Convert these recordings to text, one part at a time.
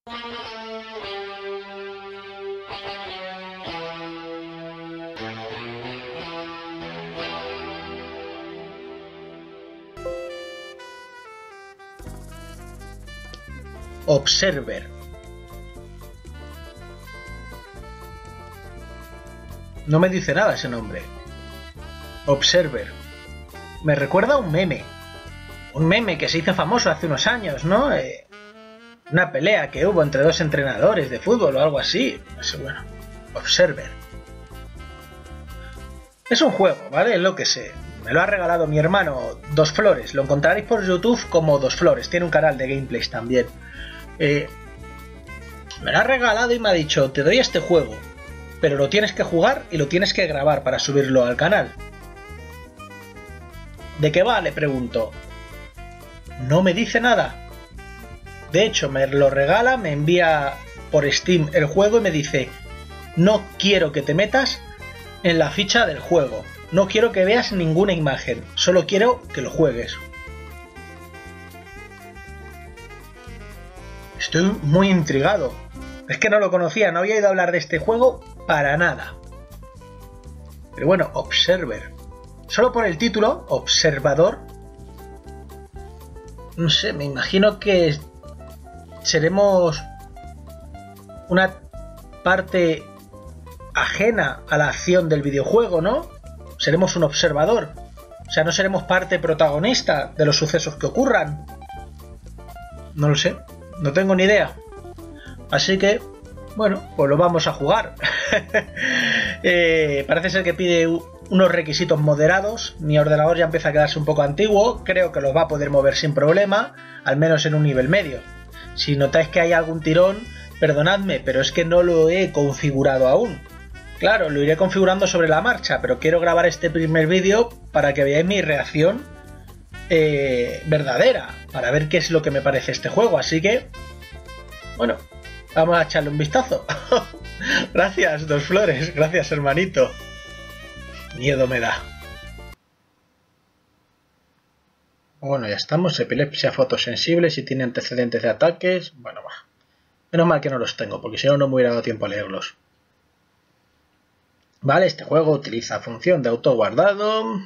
Observer. No me dice nada ese nombre. Observer. Me recuerda a un meme. Un meme que se hizo famoso hace unos años, ¿no? Una pelea que hubo entre dos entrenadores de fútbol o algo así. No sé, bueno. Observer. Es un juego, ¿vale? Es lo que sé. Me lo ha regalado mi hermano Dos Flores. Lo encontraréis por YouTube como Dos Flores. Tiene un canal de gameplays también. Me lo ha regalado y me ha dicho, te doy este juego, pero lo tienes que jugar y lo tienes que grabar para subirlo al canal. ¿De qué va? Le pregunto. No me dice nada. De hecho, me lo regala, me envía por Steam el juego y me dice, no quiero que te metas en la ficha del juego, no quiero que veas ninguna imagen, solo quiero que lo juegues. Estoy muy intrigado. Es que no lo conocía, no había ido a hablar de este juego para nada. Pero bueno, Observer. Solo por el título, Observador. No sé, me imagino que seremos una parte ajena a la acción del videojuego, ¿no? Seremos un observador. O sea, no seremos parte protagonista de los sucesos que ocurran. No lo sé. No tengo ni idea. Así que, bueno, pues lo vamos a jugar. Parece ser que pide unos requisitos moderados. Mi ordenador ya empieza a quedarse un poco antiguo. Creo que los va a poder mover sin problema, al menos en un nivel medio. Si notáis que hay algún tirón, perdonadme, pero es que no lo he configurado aún. Claro, lo iré configurando sobre la marcha, pero quiero grabar este primer vídeo para que veáis mi reacción verdadera, para ver qué es lo que me parece este juego. Así que, bueno, vamos a echarle un vistazo. Gracias, Dos Flores, gracias, hermanito. Miedo me da. Bueno, ya estamos. Epilepsia fotosensible, si tiene antecedentes de ataques. Bueno, va. Menos mal que no los tengo, porque si no, no me hubiera dado tiempo a leerlos. Vale, este juego utiliza función de autoguardado.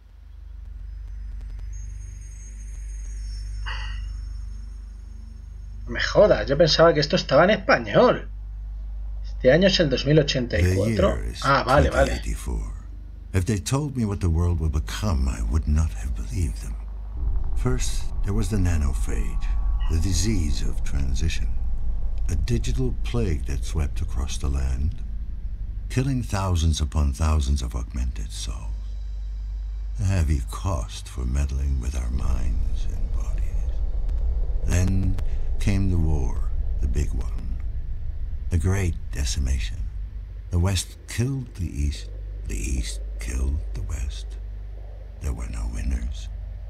No me jodas, yo pensaba que esto estaba en español. Este año es el 2084. Ah, vale, vale. If they told me what the world would become, I would not have believed them. First, there was the nanophage, the disease of transition, a digital plague that swept across the land, killing thousands upon thousands of augmented souls. A heavy cost for meddling with our minds and bodies. Then came the war, the big one, the great decimation. The West killed the East killed the West. There were no winners.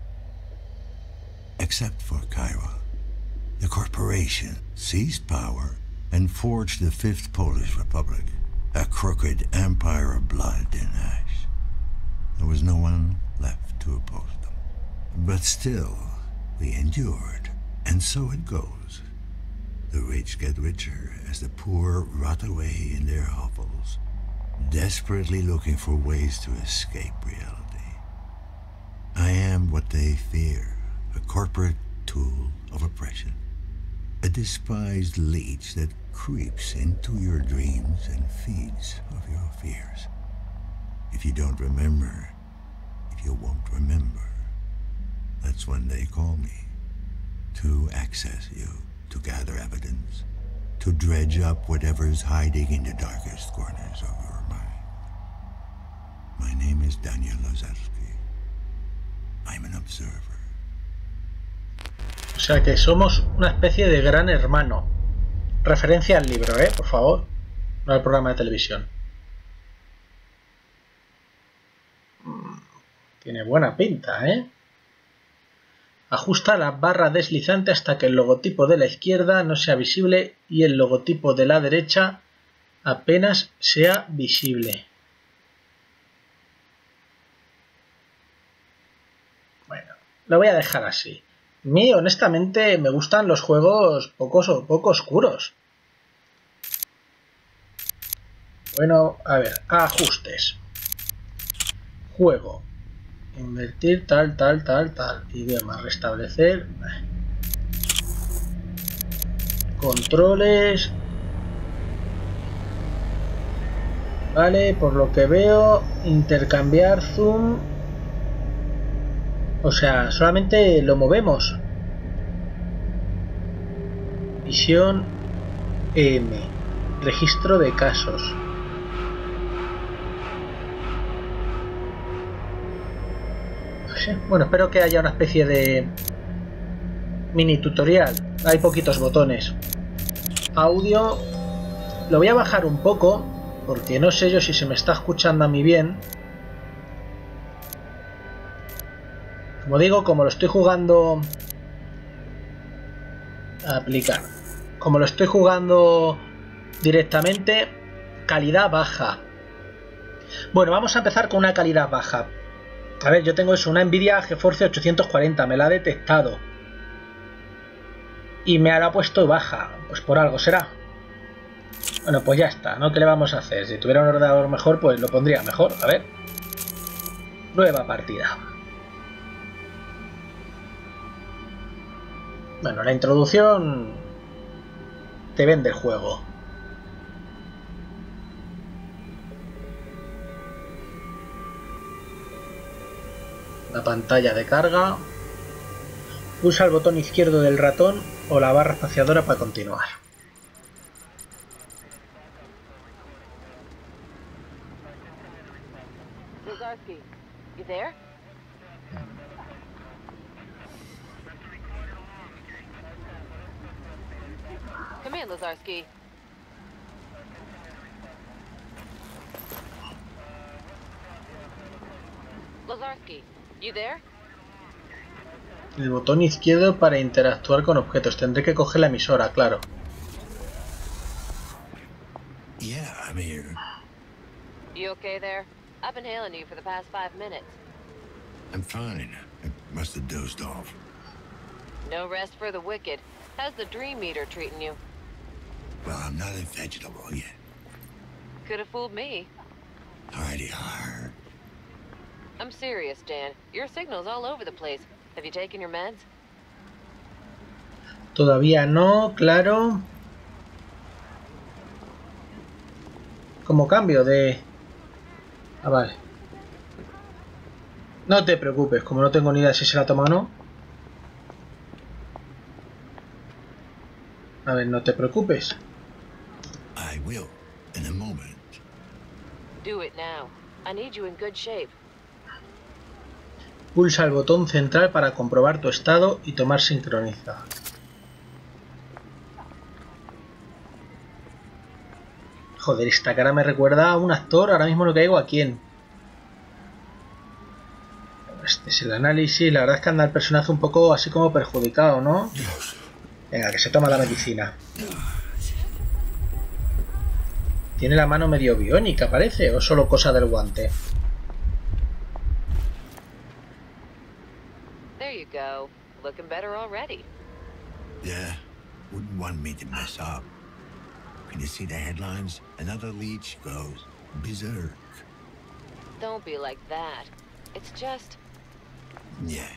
Except for Kaiwa. The corporation seized power and forged the Fifth Polish Republic, a crooked empire of blood and ash. There was no one left to oppose them. But still, we endured, and so it goes. The rich get richer as the poor rot away in their hovels, desperately looking for ways to escape reality. I am what they fear, a corporate tool of oppression, a despised leech that creeps into your dreams and feeds of your fears. If you don't remember, if you won't remember, that's when they call me, to access you, to gather evidence, to dredge up whatever's hiding in the darkest corners of your mind. My name is Daniel Lazarski. I'm an observer. O sea que somos una especie de gran hermano. Referencia al libro, por favor. No al programa de televisión. Tiene buena pinta, Ajusta la barra deslizante hasta que el logotipo de la izquierda no sea visible y el logotipo de la derecha apenas sea visible. Bueno, lo voy a dejar así. mí, honestamente, me gustan los juegos poco oscuros. Bueno, a ver, ajustes. Juego. Invertir, tal. Idioma, restablecer. Controles. Vale, por lo que veo, intercambiar zoom. O sea, solamente lo movemos. Visión EM. Registro de casos. Bueno, espero que haya una especie de mini tutorial. Hay poquitos botones. Audio. Lo voy a bajar un poco, porque no sé yo si se me está escuchando a mí bien. Como digo, como lo estoy jugando... Aplicar. Como lo estoy jugando directamente, calidad baja. Bueno, vamos a empezar con una calidad baja. A ver, yo tengo eso, una Nvidia GeForce 840, me la ha detectado. Y me la ha puesto baja, pues por algo será. Bueno, pues ya está, ¿no? ¿Qué le vamos a hacer? Si tuviera un ordenador mejor, pues lo pondría mejor. A ver. Nueva partida. Bueno, la introducción te vende el juego. La pantalla de carga. Pulsa el botón izquierdo del ratón o la barra espaciadora para continuar. Lazarski, you there? Come in, Lazarski. Lazarski, you there? El botón izquierdo para interactuar con objetos. Tendré que coger la emisora, claro. Yeah, I'm here. You okay there? I've been hailing you for the past 5 minutes. I'm fine. I must have dozed off. No rest for the wicked. How's the dream meter treating you? Well, I'm not a vegetable yet. Could have fooled me. Hardy har. I'm serious, Dan. Your signal's all over the place. Have you taken your meds? Todavía no, claro. Como cambio de... Ah, vale. No te preocupes, como no tengo ni idea si se la toma o no. A ver, no te preocupes. I will, in a moment. Do it now. I need you in good shape. Pulsa el botón central para comprobar tu estado y tomar sincroniza. Joder, esta cara me recuerda a un actor, ahora mismo no caigo a quién. Este es el análisis, la verdad es que anda el personaje un poco así como perjudicado, ¿no? Venga, que se toma la medicina. Tiene la mano medio biónica, parece, o solo cosa del guante. There you go. Looking better already. Yeah, wouldn't want me to mess up. Can you see the headlines? Another leech goes berserk. Don't be like that. It's just... Yeah.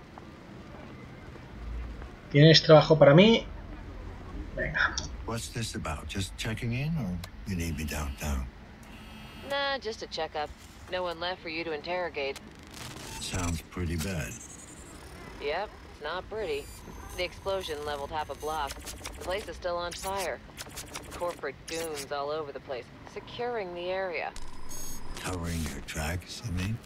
¿Tienes trabajo para mí? Venga. What's this about? Just checking in, or you need me downtown? Nah, just a checkup. No one left for you to interrogate. Sounds pretty bad. Yep, it's not pretty. The explosion leveled half a block. The place is still on fire. Corporate goons all over the place, securing the area. Covering your tracks, I mean?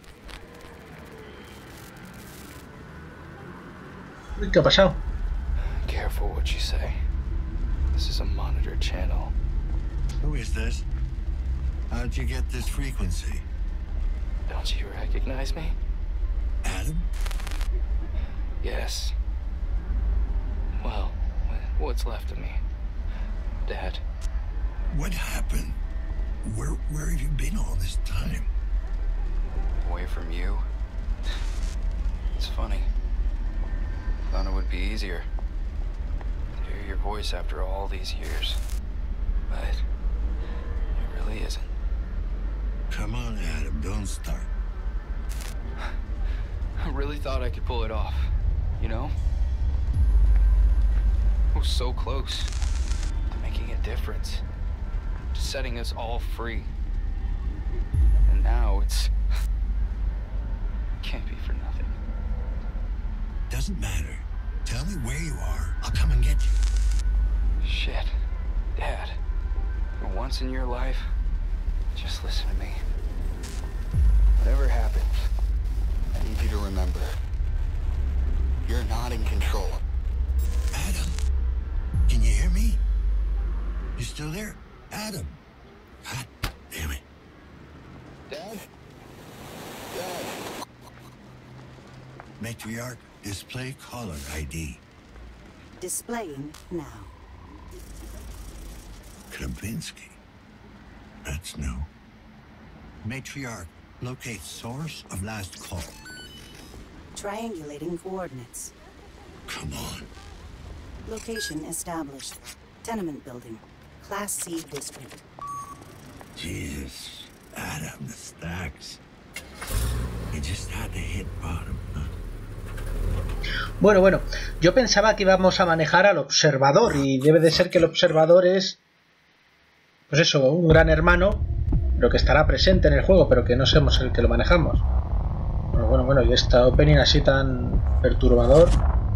Uy, ¿qué ha pasado? Careful what you say. This is a monitored channel. Who is this? How'd you get this frequency? Don't you recognize me? Adam? Yes. Well, what's left of me? Dad. What happened? Where have you been all this time? Away from you. It's funny. Thought it would be easier to hear your voice after all these years. But it really isn't. Come on, Adam, don't start. I really thought I could pull it off, you know? I was so close to making a difference, to setting us all free. And now it's... can't be for nothing. Doesn't matter. Tell me where you are. I'll come and get you. Shit. Dad, for once in your life, just listen to me. Whatever happens, I need you to remember, you're not in control. Adam, can you hear me? You still there? Adam? God damn it. Dad? Dad? Matriarch, display caller ID. Displaying now. Kravinsky. That's new. Matriarch, locate source of last call. Triangulating coordinates. Come on. Location established. Tenement building. Class C district. Jesus. Adam, the stacks. You just had to hit bottom, huh? Bueno, yo pensaba que íbamos a manejar al observador y debe de ser que el observador es, pues eso, un gran hermano, lo que estará presente en el juego, pero que no somos el que lo manejamos. Bueno, y esta opening así tan perturbador.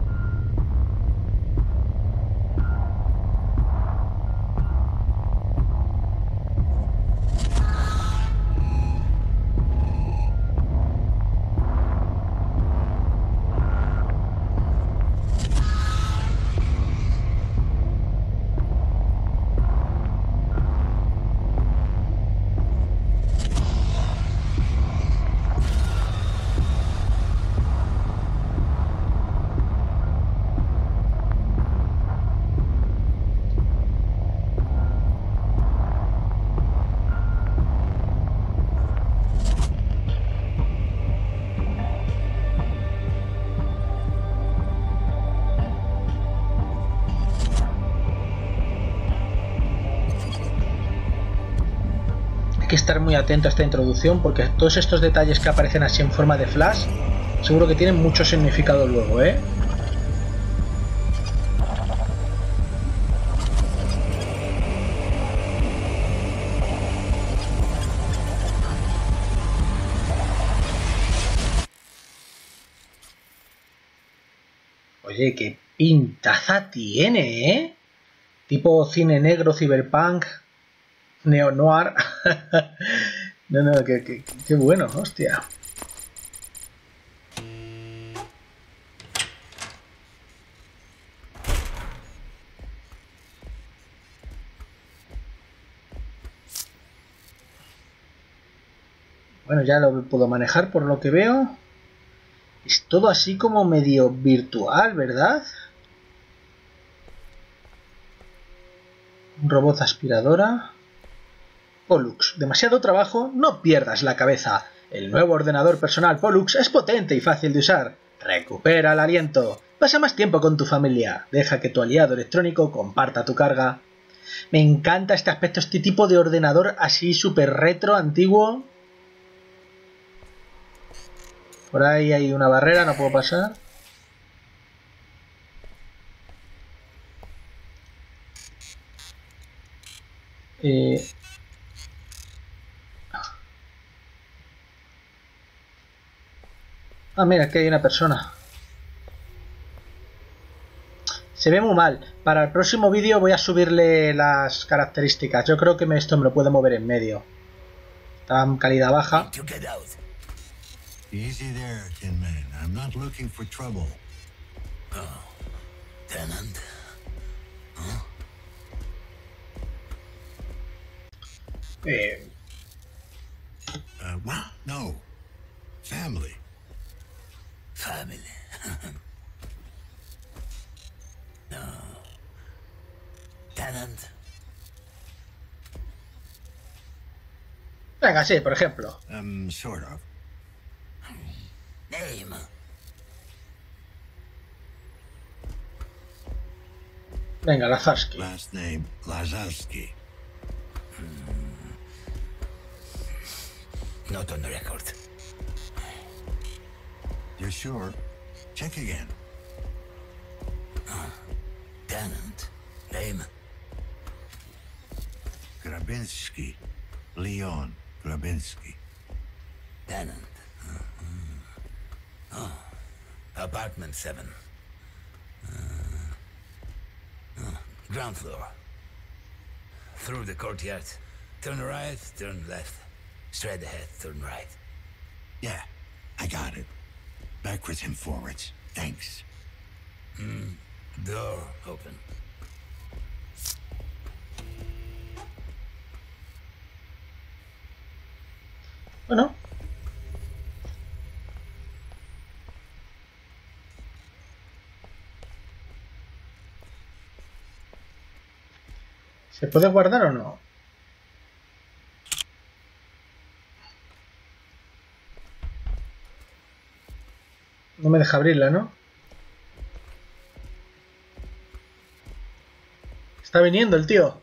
Que estar muy atento a esta introducción porque todos estos detalles que aparecen así en forma de flash seguro que tienen mucho significado luego, ¿eh? Oye, qué pintaza tiene, ¿eh? Tipo cine negro, cyberpunk, neo-noir. No, qué bueno, hostia. Bueno, ya lo puedo manejar por lo que veo. Es todo así como medio virtual, ¿verdad? Un robot aspiradora. Pollux, demasiado trabajo, no pierdas la cabeza. El nuevo ordenador personal Pollux es potente y fácil de usar. Recupera el aliento. Pasa más tiempo con tu familia. Deja que tu aliado electrónico comparta tu carga. Me encanta este aspecto, este tipo de ordenador así súper retro, antiguo. Por ahí hay una barrera, no puedo pasar. Ah, mira, aquí hay una persona. Se ve muy mal. Para el próximo vídeo voy a subirle las características. Yo creo que esto me lo puedo mover en medio. Está en calidad baja. Easy there, Tin Man. I'm not looking for trouble. Oh, tenant. Huh? What? No. Family. Family. No. Tenant. Venga, sí, por ejemplo. Sort of. Name. Venga, Lazarski. Last name Lazarski. Not on the record. You're sure? Check again. Tenant. Name? Grabinsky. Leon Grabinsky. Tenant. Oh. Apartment 7. Ground floor. Through the courtyard. Turn right, turn left. Straight ahead, turn right. Yeah, I got it. Backwards and forwards. Thanks. Door open. Bueno. ¿Se puede guardar o no? No me deja abrirla, ¿no? Está viniendo el tío.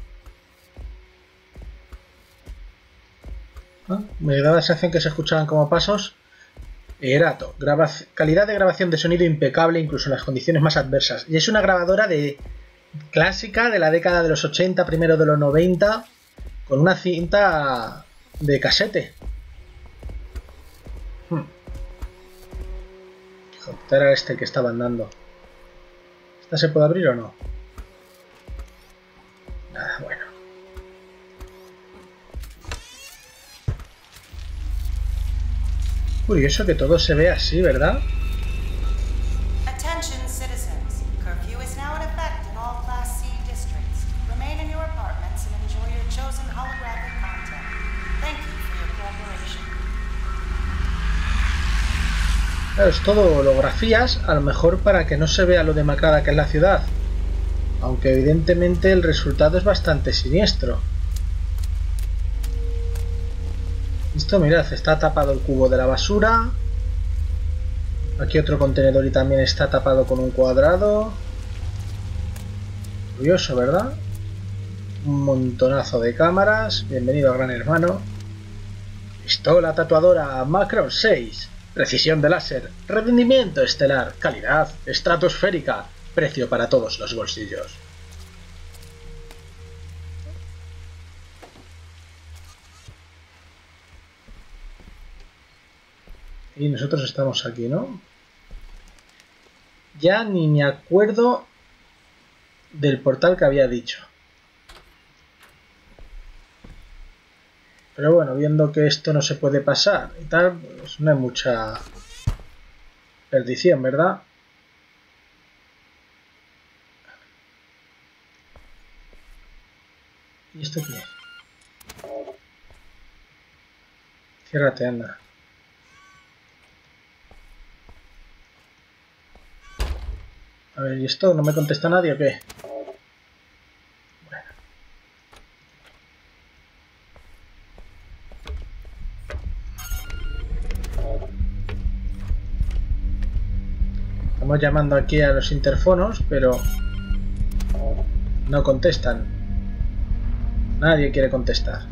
¿Ah? Me da la sensación que se escuchaban como pasos. Erato. Calidad de grabación de sonido impecable incluso en las condiciones más adversas. Y es una grabadora de clásica de la década de los 80, primero de los 90, con una cinta de casete. Joder, era este el que estaban dando. ¿Esta se puede abrir o no? Nada, bueno. Curioso que todo se ve así, ¿verdad? Attention citizens. Curfew is now in effect in all Class C districts. Remain in your apartments and enjoy your chosen holographic content. Thank you for your cooperation. Claro, es todo holografías, a lo mejor para que no se vea lo demacrada que es la ciudad. Aunque evidentemente el resultado es bastante siniestro. Esto, mirad, está tapado el cubo de la basura. Aquí otro contenedor y también está tapado con un cuadrado. Curioso, ¿verdad? Un montonazo de cámaras. Bienvenido a Gran Hermano. Pistola tatuadora Macron 6. Precisión de láser. Rendimiento estelar. Calidad estratosférica. Precio para todos los bolsillos. Y nosotros estamos aquí, ¿no? Ya ni me acuerdo del portal que había dicho. Pero bueno, viendo que esto no se puede pasar y tal, pues no hay mucha perdición, ¿verdad? ¿Y esto qué es? Ciérrate, anda. A ver, ¿y esto? ¿No me contesta nadie o qué? Bueno. Estamos llamando aquí a los interfonos, pero no contestan. Nadie quiere contestar.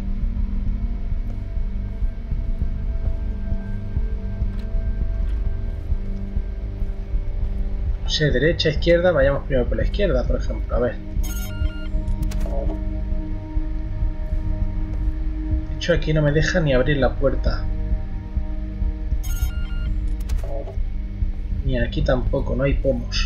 No sé, derecha, izquierda, vayamos primero por la izquierda, por ejemplo, a ver. De hecho, aquí no me deja ni abrir la puerta. Ni aquí tampoco, no hay pomos.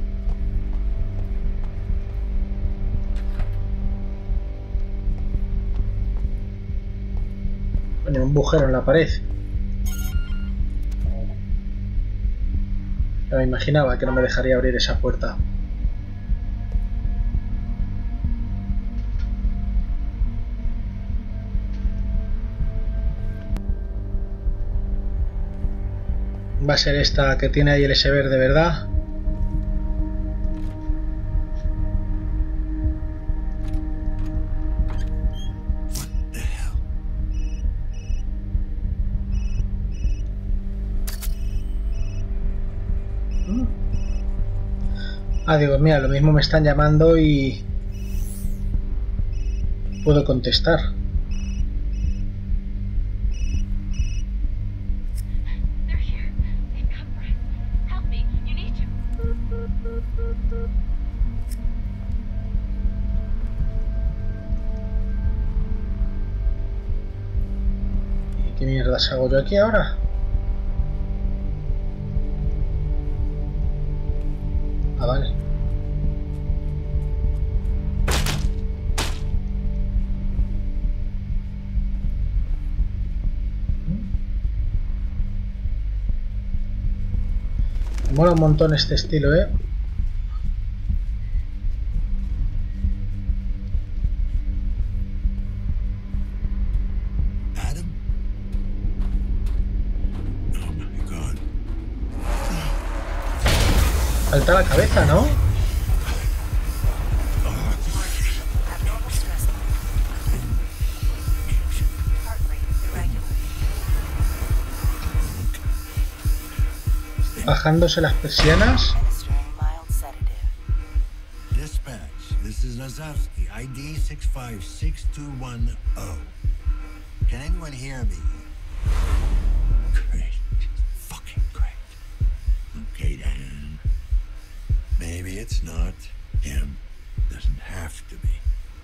Pone un agujero en la pared. Ya me imaginaba que no me dejaría abrir esa puerta. Va a ser esta que tiene ahí el S verde, ¿verdad? Ah, digo, mira, lo mismo me están llamando y puedo contestar. They're here. They've come, Bryce. Help me. You need to. ¿Y qué mierdas hago yo aquí ahora? Ah, vale. Me mola un montón este estilo, ¿eh? Adam? Oh my God. Falta la cabeza, ¿no? Abnormal stress level. Heart rate irregular. Bajándose las persianas. Dispatch, this is Lazarski, ID 656210. Can anyone hear me? Great. Fucking great. Okay, Dan. Maybe it's not him. Doesn't have to be.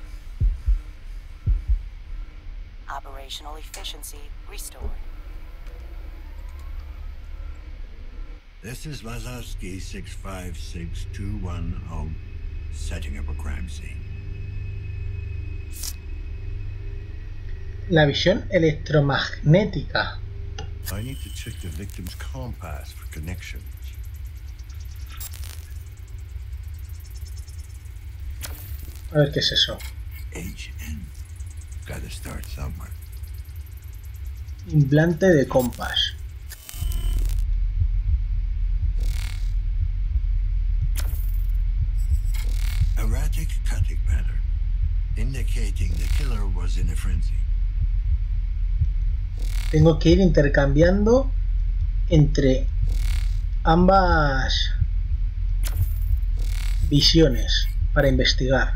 Operational efficiency restored. This is Lazarski 656210, setting up a crime scene. La visión electromagnética. I need to check the victim's compass for connections. A ver qué es eso. HN. Gotta start somewhere. Implante de compás. Erratic cutting pattern, indicating the killer was in a frenzy. Tengo que ir intercambiando entre ambas visiones para investigar.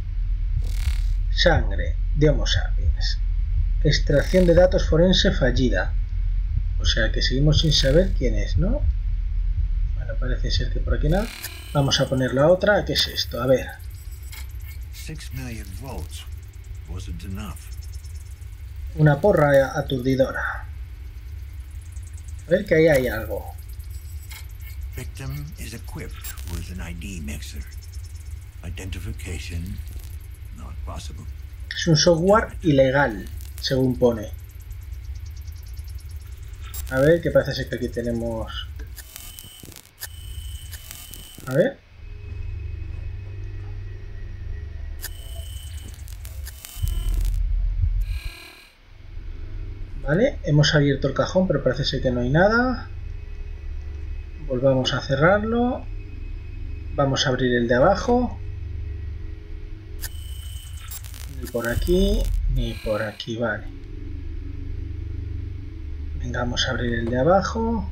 Sangre de Homo sapiens. Extracción de datos forense fallida. O sea que seguimos sin saber quién es, ¿no? Bueno, parece ser que por aquí nada. Vamos a poner la otra. ¿Qué es esto? A ver. 6 million volts wasn't enough. Una porra aturdidora. A ver que ahí hay algo. Victim is equipped with an ID mixer. Identification not possible. Es un software ilegal, según pone. A ver, que parece ser que aquí tenemos... A ver. Vale, hemos abierto el cajón, pero parece ser que no hay nada. Volvamos a cerrarlo. Vamos a abrir el de abajo. Ni por aquí, ni por aquí, vale. Venga, vamos a abrir el de abajo.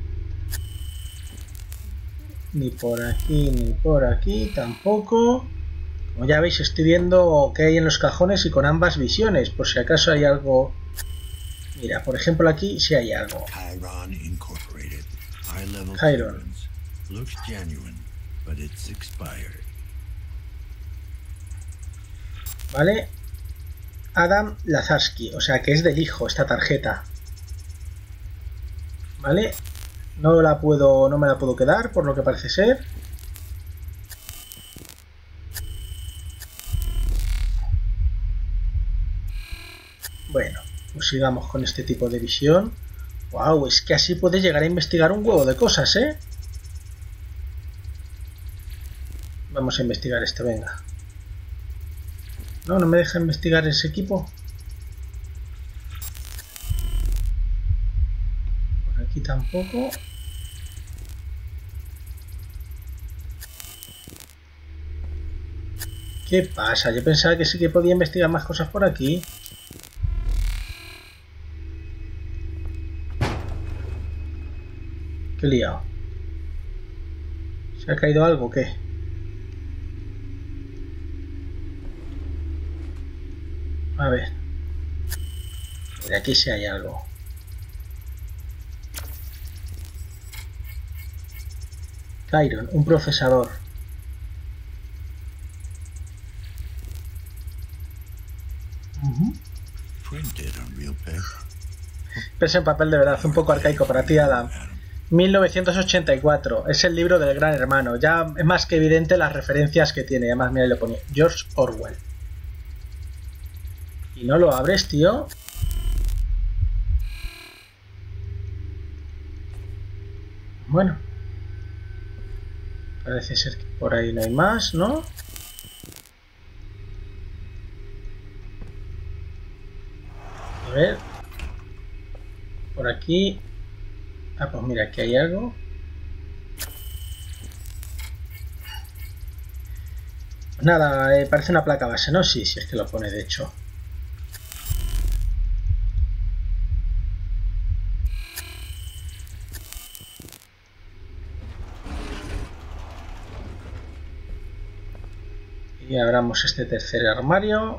Ni por aquí tampoco. Como ya veis, estoy viendo qué hay en los cajones y con ambas visiones, por si acaso hay algo. Mira, por ejemplo aquí sí hay algo. Chiron Incorporated. High level Chiron. clearance. Looks genuine, but it's expired. Vale. Adam Lazarski, o sea que es del hijo esta tarjeta. Vale. No me la puedo quedar, por lo que parece ser. Bueno, pues sigamos con este tipo de visión. Wow, es que así puedes llegar a investigar un huevo de cosas, ¿eh? Vamos a investigar esto, venga. No me deja investigar ese equipo. Por aquí tampoco. ¿Qué pasa? Yo pensaba que sí que podía investigar más cosas por aquí. ¿Qué he liado? ¿Se ha caído algo o qué? A ver. De aquí sí hay algo. Chiron, un procesador. Printed on real paper. Pesa en papel de verdad, un poco arcaico para ti, Adam. 1984, es el libro del Gran Hermano. Ya es más que evidente las referencias que tiene. Además, mira, le pone George Orwell. Y no lo abres, tío. Bueno. Parece ser que por ahí no hay más, ¿no? A ver. Por aquí. Ah, pues mira, aquí hay algo. Pues nada, parece una placa base, ¿no? Sí, sí, es que lo pone de hecho. Y abramos este tercer armario.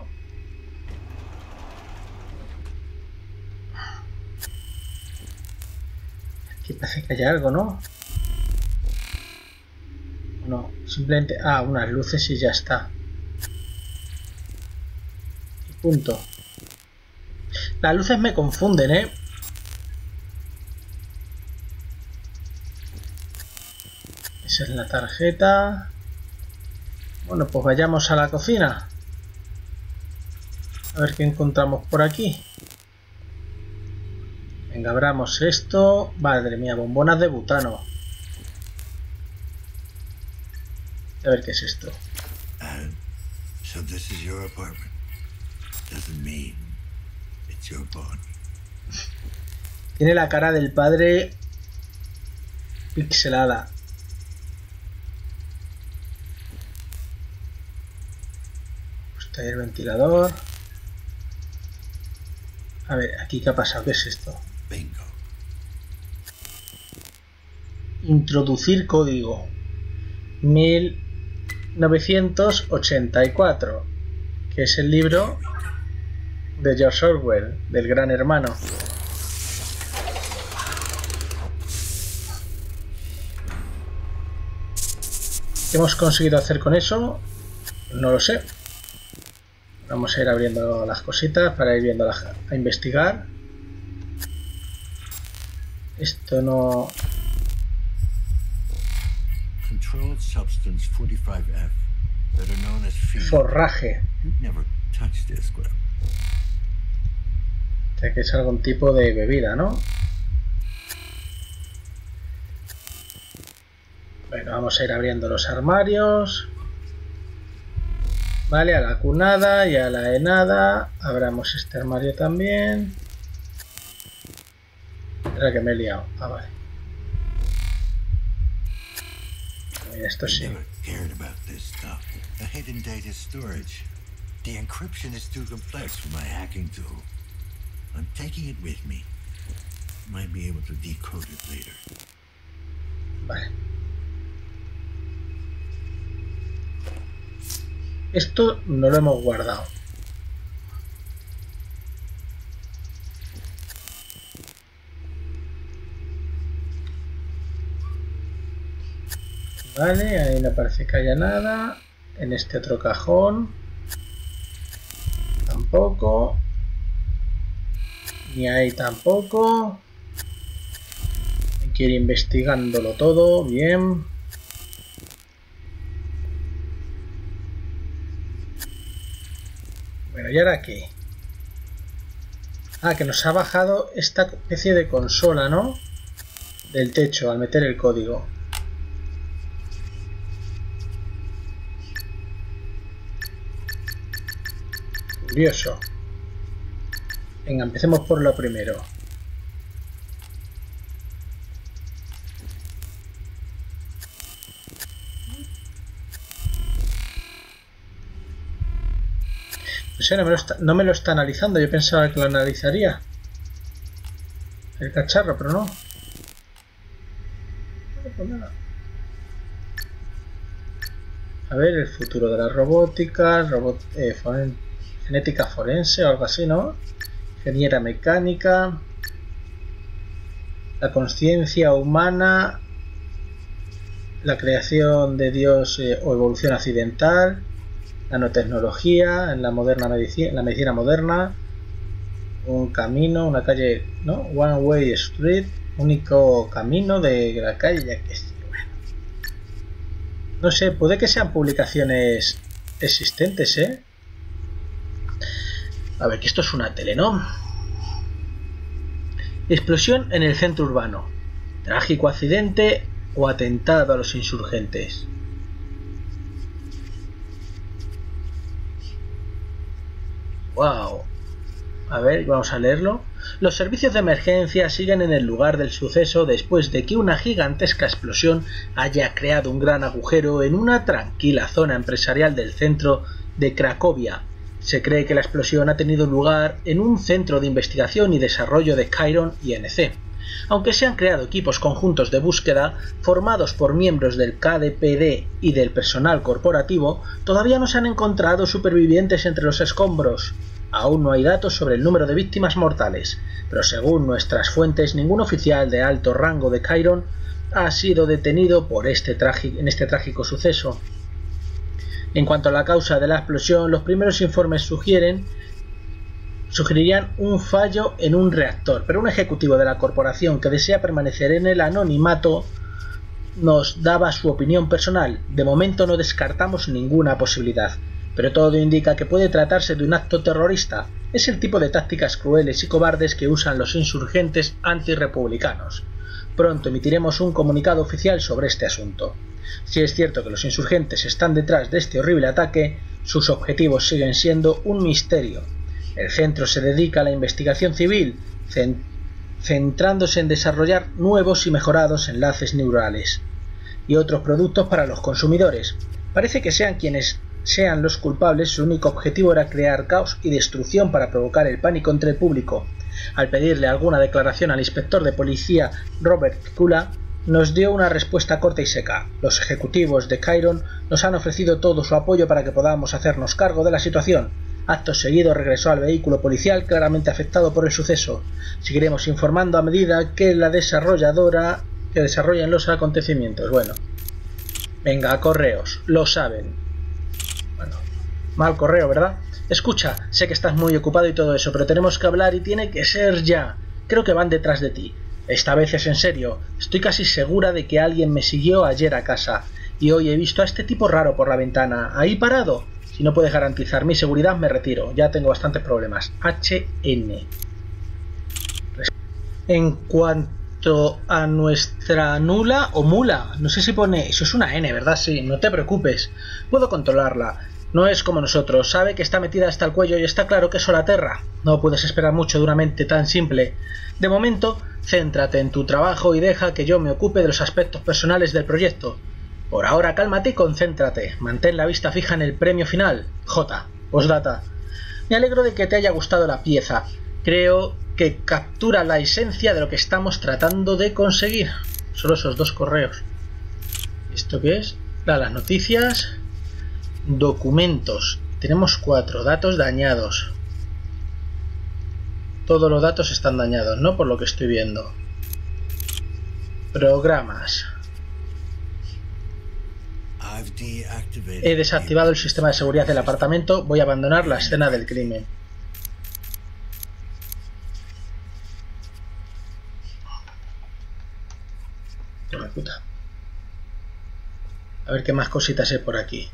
Aquí parece que hay algo, ¿no? No, simplemente... Ah, unas luces y ya está. Y punto. Las luces me confunden, ¿eh? Esa es la tarjeta. Bueno, pues vayamos a la cocina. A ver qué encontramos por aquí. Venga, abramos esto. Madre mía, bombonas de butano. A ver qué es esto. And so this is your apartment. Doesn't mean it's your body. Tiene la cara del padre pixelada. Está ahí el ventilador. A ver, aquí qué ha pasado, ¿qué es esto? Bingo. Introducir código. 1984, que es el libro de George Orwell, del Gran Hermano. ¿Qué hemos conseguido hacer con eso? No lo sé. Vamos a ir abriendo las cositas para ir viendo a investigar. Esto no... Controlled substance 45F, better known as feed. Forraje. You'd never touch this, Gwen. O sea que es algún tipo de bebida, ¿no? Bueno, vamos a ir abriendo los armarios. Vale, a la cunada y a la enada. Abramos este armario también. Espera que me he liado. Ah, vale. Mira, esto sí. Never cared about this stuff. The hidden data storage. The encryption is too complex for my hacking tool. I'm taking it with me. Might be able to decode it later. Vale. Esto no lo hemos guardado. Vale, ahí no parece que haya nada. En este otro cajón tampoco. Ni ahí tampoco. Hay que ir investigándolo todo. Bien. Bueno, ¿y ahora qué? Ah, que nos ha bajado esta especie de consola, ¿no? Del techo al meter el código. Curioso. Venga, empecemos por lo primero. No sé, no me lo está analizando. Yo pensaba que lo analizaría el cacharro, pero no. Pues nada. A ver, el futuro de la robótica, Genética forense o algo así, ¿no? Ingeniera mecánica. La conciencia humana. La creación de Dios o evolución accidental. Nanotecnología en la moderna medicina, la medicina moderna. Un camino, una calle, ¿no? One way street. Único camino de la calle, ya que sí, bueno. No sé, puede que sean publicaciones existentes, ¿eh? A ver, que esto es una tele, ¿no? Explosión en el centro urbano. Trágico accidente o atentado a los insurgentes. Wow. A ver, vamos a leerlo. Los servicios de emergencia siguen en el lugar del suceso después de que una gigantesca explosión haya creado un gran agujero en una tranquila zona empresarial del centro de Cracovia. Se cree que la explosión ha tenido lugar en un centro de investigación y desarrollo de Chiron INC. Aunque se han creado equipos conjuntos de búsqueda formados por miembros del KDPD y del personal corporativo, todavía no se han encontrado supervivientes entre los escombros. Aún no hay datos sobre el número de víctimas mortales, pero según nuestras fuentes, ningún oficial de alto rango de Chiron ha sido detenido por en este trágico suceso. En cuanto a la causa de la explosión, los primeros informes sugerirían un fallo en un reactor, pero un ejecutivo de la corporación que desea permanecer en el anonimato nos daba su opinión personal. De momento no descartamos ninguna posibilidad, pero todo indica que puede tratarse de un acto terrorista. Es el tipo de tácticas crueles y cobardes que usan los insurgentes antirrepublicanos. Pronto emitiremos un comunicado oficial sobre este asunto. Si es cierto que los insurgentes están detrás de este horrible ataque, sus objetivos siguen siendo un misterio. El centro se dedica a la investigación civil, centrándose en desarrollar nuevos y mejorados enlaces neurales y otros productos para los consumidores. Parece que sean quienes sean los culpables, su único objetivo era crear caos y destrucción para provocar el pánico entre el público. Al pedirle alguna declaración al inspector de policía Robert Kula, nos dio una respuesta corta y seca. Los ejecutivos de Chiron nos han ofrecido todo su apoyo para que podamos hacernos cargo de la situación. Acto seguido regresó al vehículo policial claramente afectado por el suceso. Seguiremos informando a medida que desarrollen los acontecimientos. Bueno, venga, correos, lo saben. Bueno, mal correo, ¿verdad? Escucha, sé que estás muy ocupado y todo eso, pero tenemos que hablar y tiene que ser ya. Creo que van detrás de ti. Esta vez es en serio. Estoy casi segura de que alguien me siguió ayer a casa. Y hoy he visto a este tipo raro por la ventana. Ahí parado. Si no puedes garantizar mi seguridad, me retiro. Ya tengo bastantes problemas. HN. En cuanto a nuestra nula o mula, no sé si pone... Eso es una N, ¿verdad? Sí, no te preocupes. Puedo controlarla. No es como nosotros. Sabe que está metida hasta el cuello y está claro que es Solaterra. No puedes esperar mucho de una mente tan simple. De momento, céntrate en tu trabajo y deja que yo me ocupe de los aspectos personales del proyecto. Por ahora cálmate y concéntrate. Mantén la vista fija en el premio final. J. Postdata. Me alegro de que te haya gustado la pieza. Creo que captura la esencia de lo que estamos tratando de conseguir. Solo esos dos correos. ¿Esto qué es? Las noticias. Documentos. Tenemos 4. Datos dañados. Todos los datos están dañados, ¿no? Por lo que estoy viendo. Programas. He desactivado el sistema de seguridad del apartamento. Voy a abandonar la escena del crimen. Toma puta. A ver qué más cositas hay por aquí.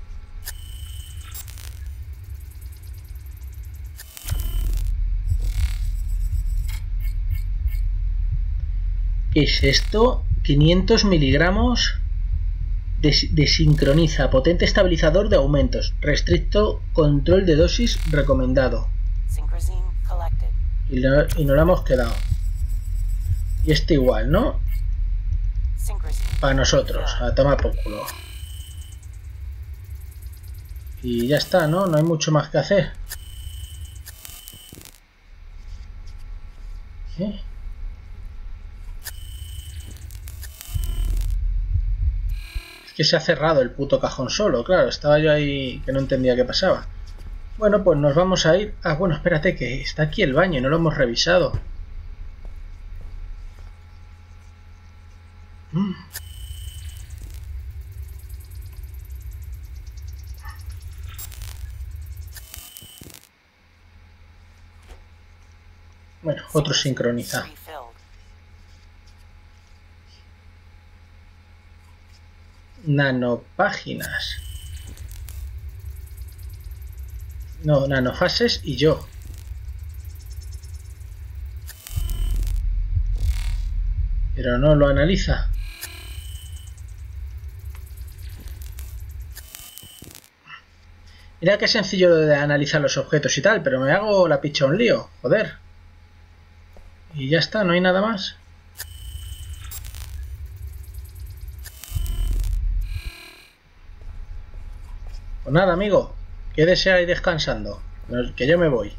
¿Qué es esto? 500 miligramos de sincroniza, potente estabilizador de aumentos, restricto control de dosis recomendado. Y no lo hemos quedado. Y este igual, ¿no? Para nosotros, a tomar por culo. Y ya está, ¿no? No hay mucho más que hacer. ¿Eh? Que se ha cerrado el puto cajón solo, claro, estaba yo ahí que no entendía qué pasaba. Bueno, pues nos vamos a ir... Ah, bueno, espérate, que está aquí el baño y no lo hemos revisado. Bueno, otro sincroniza. Nanopáginas. No, nanofases y yo. Pero no lo analiza. Mira qué sencillo de analizar los objetos y tal, pero me hago la picha un lío, joder. Y ya está, no hay nada más. Pues nada, amigo, quédese ahí descansando, que yo me voy.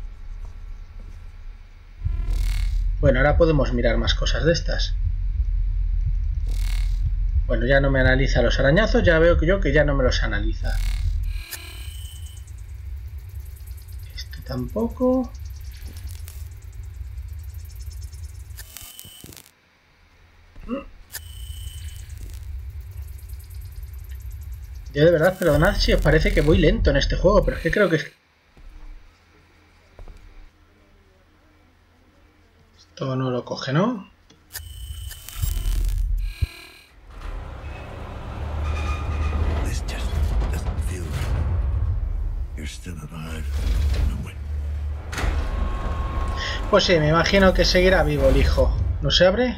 Bueno, ahora podemos mirar más cosas de estas. Bueno, ya no me analiza los arañazos, ya veo que ya no me los analiza. Esto tampoco. Yo de verdad, perdonad si os parece que voy lento en este juego, pero es que creo que es... Esto no lo coge, ¿no? Pues sí, me imagino que seguirá vivo el hijo. ¿No se abre?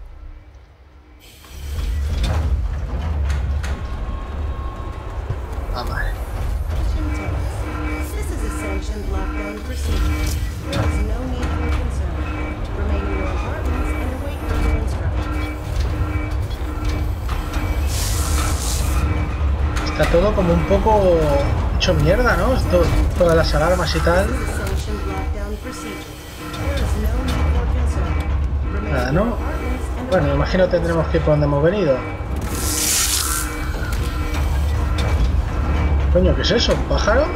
Ah, vale. Está todo como un poco hecho mierda, ¿no? Todas las alarmas y tal. Nada, ¿no? Bueno, me imagino que tendremos que ir por donde hemos venido. Coño, ¿qué es eso? ¿Un pájaro?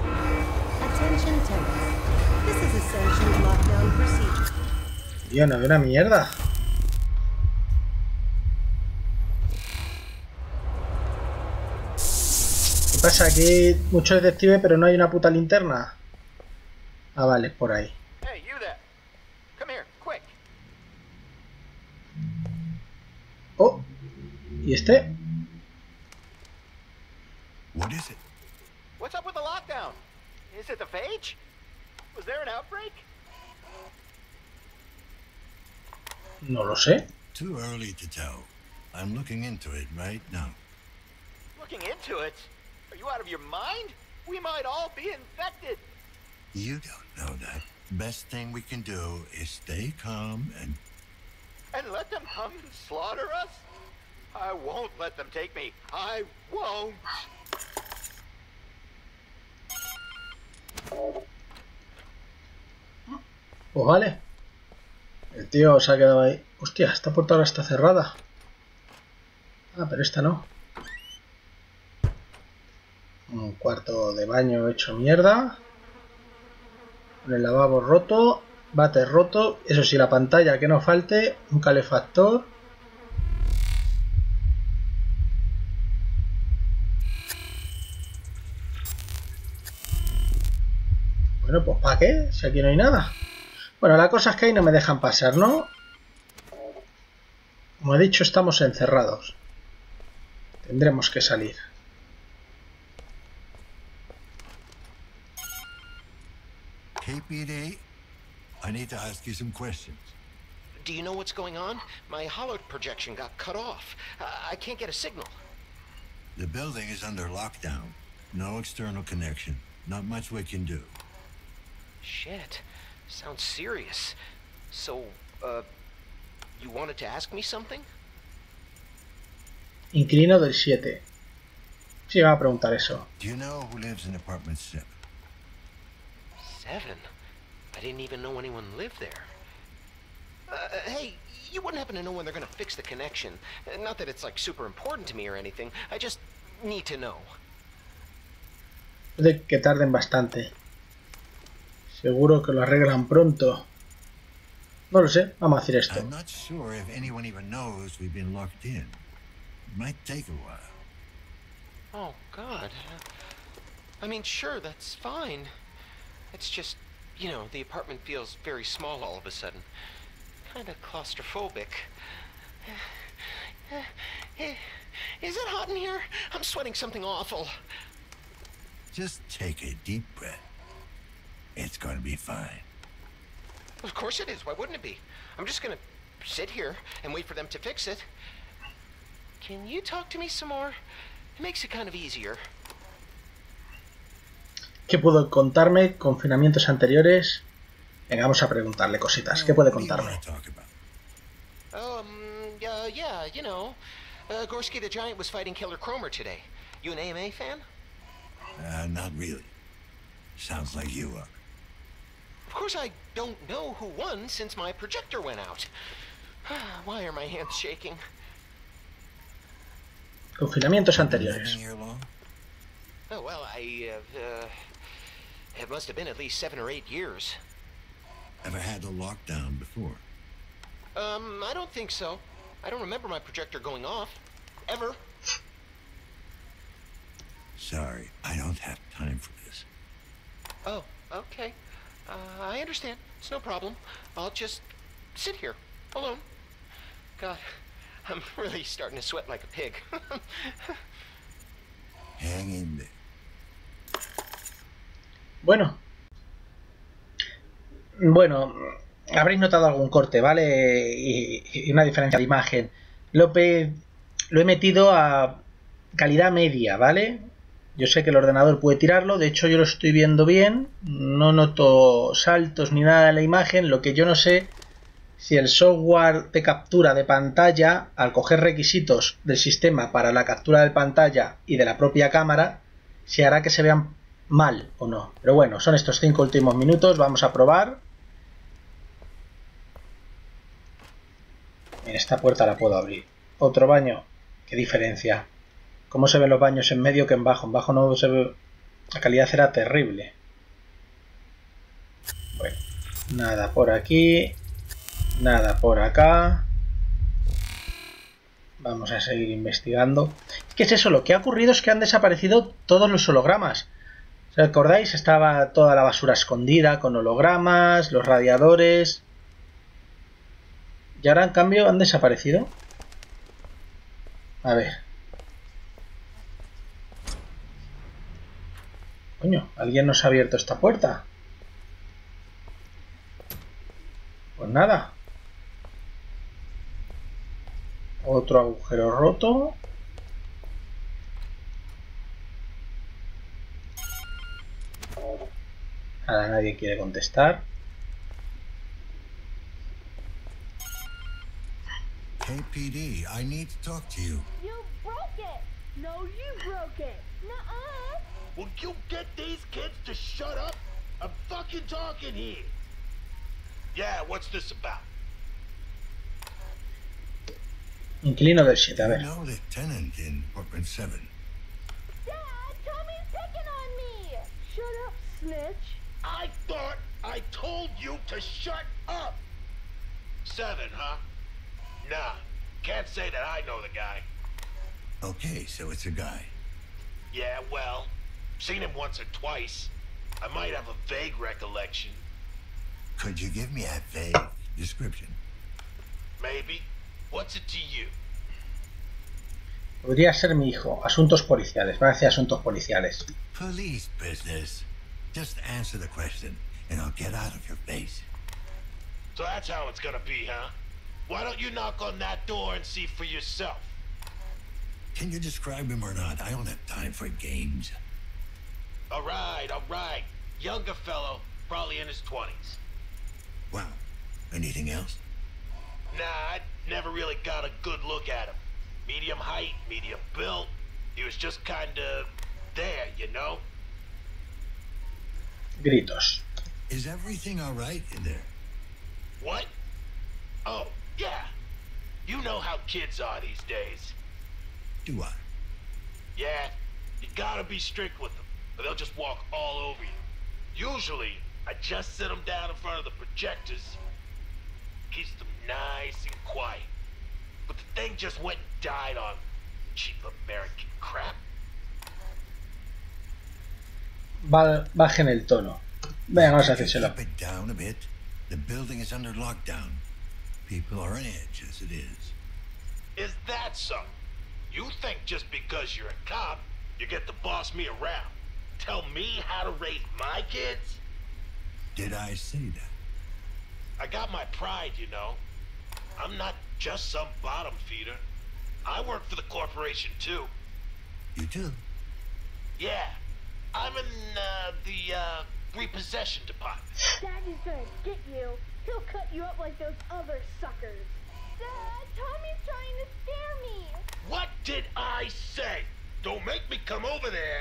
Tío, no veo una mierda. ¿Qué pasa? Aquí mucho detective, pero no hay una puta linterna. Ah, vale, por ahí. Oh, ¿y este? What is it? What's up with the lockdown? Is it the phage? Was there an outbreak? No lo sé. Too early to tell. I'm looking into it right now. Looking into it? Are you out of your mind? We might all be infected. You don't know that. Best thing we can do is stay calm and let them come and slaughter us? I won't let them take me. I won't. Pues vale. El tío se ha quedado ahí. Hostia, esta puerta ahora está cerrada. Ah, pero esta no. Un cuarto de baño hecho mierda. Con el lavabo roto. Váter roto. Eso sí, la pantalla que no falte. Un calefactor. Bueno, pues ¿para qué? Si aquí no hay nada. Bueno, la cosa es que ahí no me dejan pasar, ¿no? Como he dicho, estamos encerrados. Tendremos que salir. KPD, I need to ask you some questions. Do you know what's going on? My holo projection got cut off. I can't get a signal. The building is under lockdown. No external connection. Not much we can do. Shit. Sounds serious. So, you wanted to ask me something? Inquilino del 7. Sí, va a preguntar eso. Do you know who lives in apartment 7? 7? I didn't even know anyone lived there. Hey, you wouldn't happen to know when they're gonna fix the connection? Not that it's like super important to me or anything. I just need to know. Puede que tarden bastante. Seguro que lo arreglan pronto. No lo sé, vamos a hacer esto. I'm not sure if anyone even knows we've been locked in. It might take a while. Oh, God. I mean, sure, that's fine. It's just, you know, the apartment feels very small all of a sudden. Kind of claustrophobic. Is it hot in here? I'm sweating something awful. Just take a deep breath. It's going to be fine. Of course it is. Why wouldn't it be? I'm just gonna sit here and wait for them to fix it. Can you talk to me some more? It makes it kind of easier. ¿Qué puedo contarme? Confinamientos anteriores. Venga, vamos a preguntarle cositas. ¿Qué puede contarme? Yeah, you know. Gorski the Giant was fighting Killer Cromer today. You an AMA fan? Not really. Sounds like you are. Of course I don't know who won since my projector went out. Why are my hands shaking? Confinamientos anteriores. Oh, well, it must have been at least 7 or 8 years. Ever had a lockdown before? I don't think so. I don't remember my projector going off. Ever. Sorry, I don't have time for this. Oh, okay. I understand. It's no problem. I'll just sit here, alone. God, I'm really starting to sweat like a pig. Hang in there. Bueno, habréis notado algún corte, ¿vale? Y una diferencia de imagen. Lo he metido a calidad media, ¿vale? Yo sé que el ordenador puede tirarlo, de hecho yo lo estoy viendo bien, no noto saltos ni nada en la imagen, lo que yo no sé si el software de captura de pantalla, al coger requisitos del sistema para la captura de pantalla y de la propia cámara, si hará que se vean mal o no. Pero bueno, son estos 5 últimos minutos, vamos a probar. En esta puerta la puedo abrir. Otro baño, qué diferencia. ¿Cómo se ven los baños en medio que en bajo? En bajo no se ve... La calidad era terrible. Bueno, nada por aquí. Nada por acá. Vamos a seguir investigando. ¿Qué es eso? Lo que ha ocurrido es que han desaparecido todos los hologramas. ¿Os acordáis? Estaba toda la basura escondida con hologramas, los radiadores. Y ahora en cambio han desaparecido. A ver. Coño, ¿alguien nos ha abierto esta puerta? Pues nada. Otro agujero roto. Nada, nadie quiere contestar. Hey, PD, I need to talk to you. You broke it! No, you broke it! Nuh-uh! Will you get these kids to shut up? I'm fucking talking here. Yeah, what's this about? Inquilino del 7, a ver. You know the tenant in apartment 7. Dad, Tommy's picking on me! Shut up, snitch. I thought I told you to shut up. 7, huh? Nah, can't say that I know the guy. Okay, so it's a guy. Yeah, well, seen him once or twice. I might have a vague recollection. Could you give me a vague description? Maybe. What's it to you? Podría ser mi hijo. Asuntos policiales. Va a decir asuntos policiales. Police business. Just answer the question, and I'll get out of your face. So that's how it's gonna be, huh? Why don't you knock on that door and see for yourself? Can you describe him or not? I don't have time for games. All right. Younger fellow, probably in his 20s. Wow. Anything else? Nah, I never really got a good look at him. Medium height, medium build. He was just kinda there, you know? Gritos. Is everything all right in there? What? Oh, yeah. You know how kids are these days. Do I? Yeah, you gotta be strict with them, or they'll just walk all over you. Usually, I just sit them down in front of the projectors. Keeps them nice and quiet. But the thing just went and died on cheap American crap. Bajen el tono. Venga, vamos a hacérselo. Keep it down a bit. The building is under lockdown. People are on edge as it is. Is that so? You think just because you're a cop, you get to boss me around? Tell me how to raise my kids? Did I say that? I got my pride, you know. I'm not just some bottom feeder. I work for the corporation, too. You do? Yeah. I'm in, the repossession department. Daddy's gonna get you. He'll cut you up like those other suckers. Dad, Tommy's trying to scare me. What did I say? Don't make me come over there.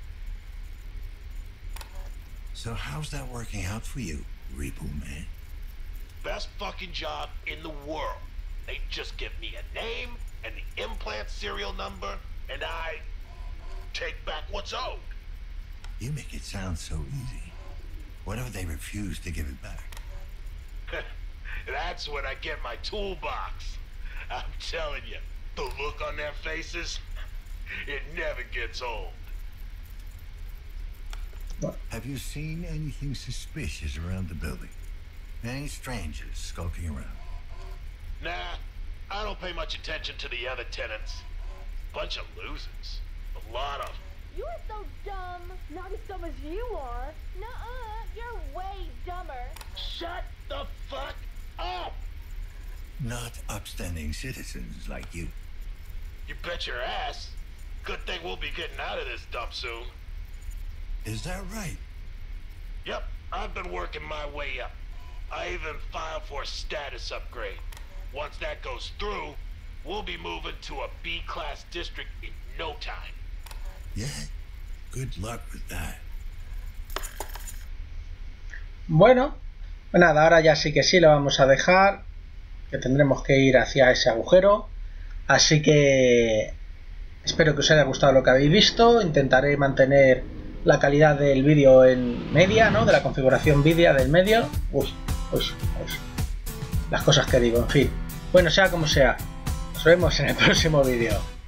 So how's that working out for you, Repo Man? Best fucking job in the world. They just give me a name and the implant serial number, and I take back what's owed. You make it sound so easy. What if they refuse to give it back? That's when I get my toolbox. I'm telling you, the look on their faces, it never gets old. Have you seen anything suspicious around the building? Any strangers skulking around? Nah, I don't pay much attention to the other tenants. Bunch of losers. A lot of them. You are so dumb. Not as dumb as you are. Nuh-uh, you're way dumber. Shut the fuck up! Not upstanding citizens like you. You bet your ass. Good thing we'll be getting out of this dump soon. Is that right? Yep, I've been working my way up. I even filed for a status upgrade. Once that goes through, we'll be moving to a B-class district in no time. Yeah, good luck with that. Bueno, pues nada, ahora ya sí que sí lo vamos a dejar, que tendremos que ir hacia ese agujero, así que espero que os haya gustado lo que habéis visto. Intentaré mantener la calidad del vídeo en media, ¿no? De la configuración media del medio. Uy, las cosas que digo, en fin. Bueno, sea como sea, nos vemos en el próximo vídeo.